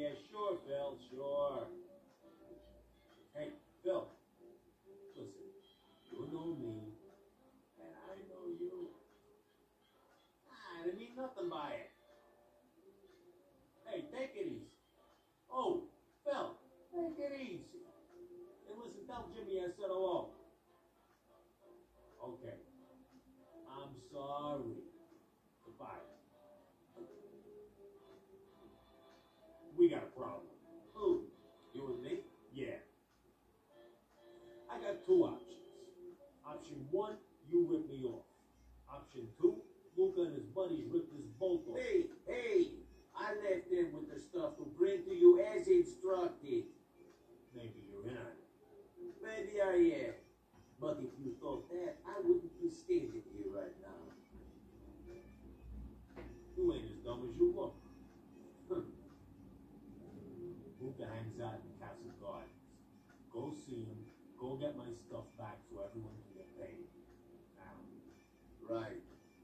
Yeah, sure, Phil, sure. Hey, Phil, listen, you know me, and I know you. I didn't mean nothing by it. Hey, take it easy. Oh, Phil, take it easy. And listen, tell Jimmy I said hello. Okay. I'm sorry. Goodbye. We got a problem. Who? You and me? Yeah. I got two options. Option one, you rip me off. Option two, Luca and his buddies ripped us both off. Hey, I left them with the stuff to bring to you as instructed. Maybe you're in on it. Maybe I am. But if you thought that, I wouldn't be standing here right now. You ain't as dumb as you look. Luca hangs out in Castle Gardens. Go see him. Go get my stuff back so everyone can get paid. Now. Right.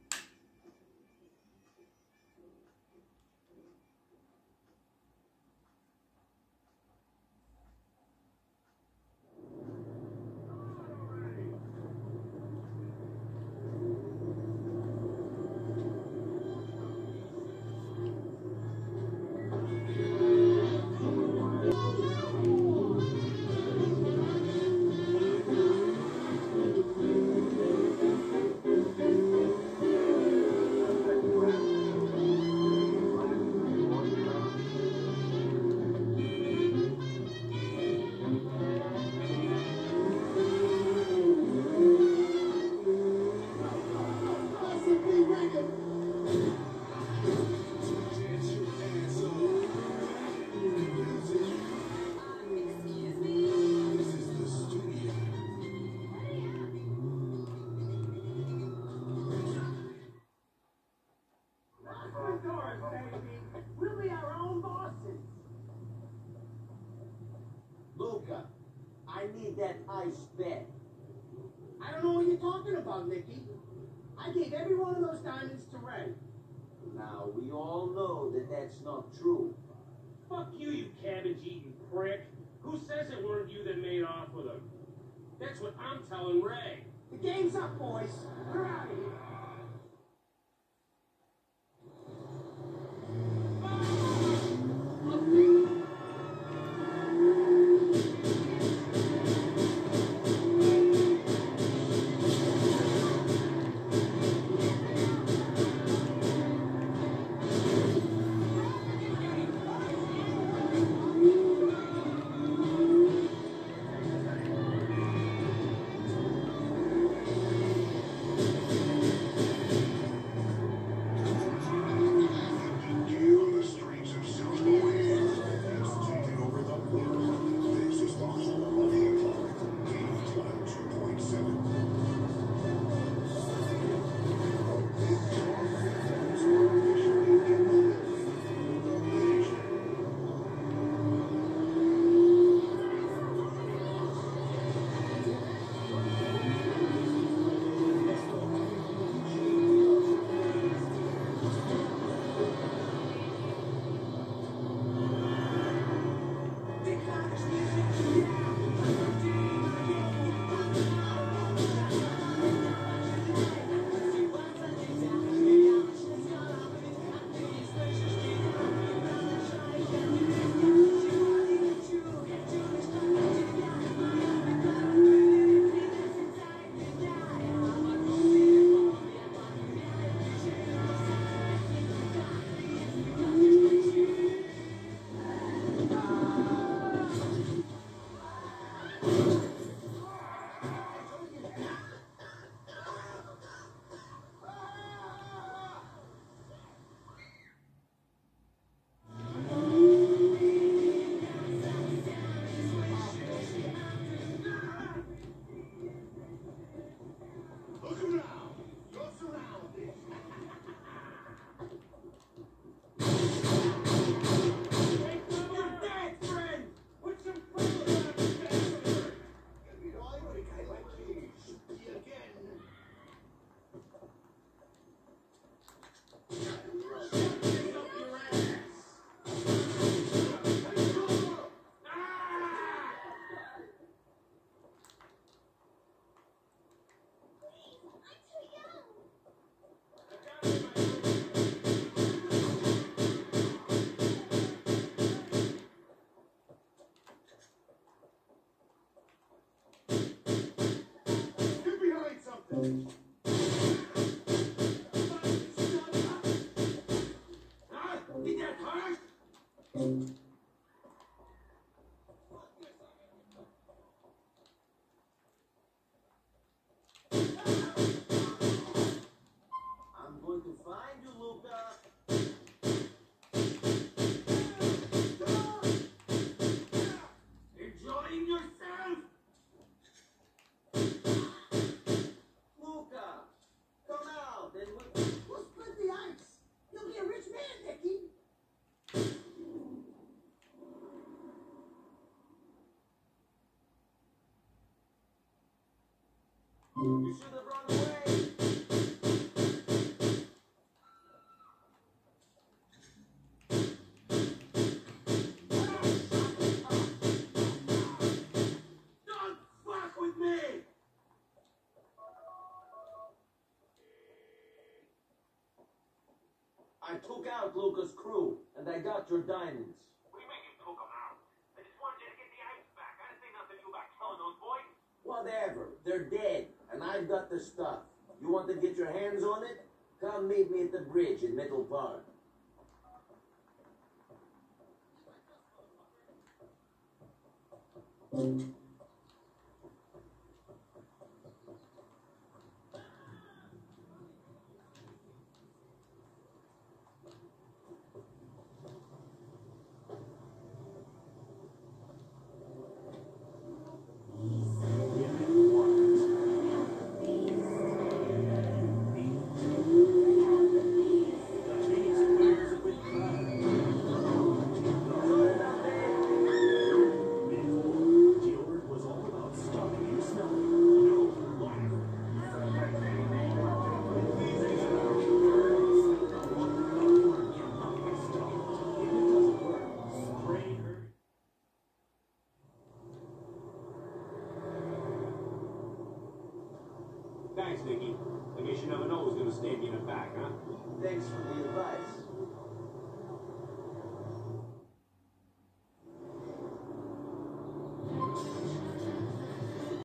We'll be our own bosses. Luca, I need that ice bed. I don't know what you're talking about, Nicky. I gave every one of those diamonds to Ray. Now, we all know that that's not true. Fuck you, you cabbage-eating prick. Who says it weren't you that made off with him? That's what I'm telling Ray. The game's up, boys. We're out of here. Huh? Did that hurt? I'm going to find you, Luca. Enjoying yourself? Luca, come out and we'll split the ice. You'll be a rich man, Nicky. You should have run away. Don't fuck with me! I took out Luca's crew, and I got your diamonds. What do you mean you took them out? I just wanted you to get the ice back. I didn't say nothing to you about killing those boys. Whatever, they're dead, and I've got the stuff. You want to get your hands on it? Come meet me at the bridge in Middle Park. Thanks, Nicky. I guess you never know who's gonna stab you in the back, huh? Thanks for the advice.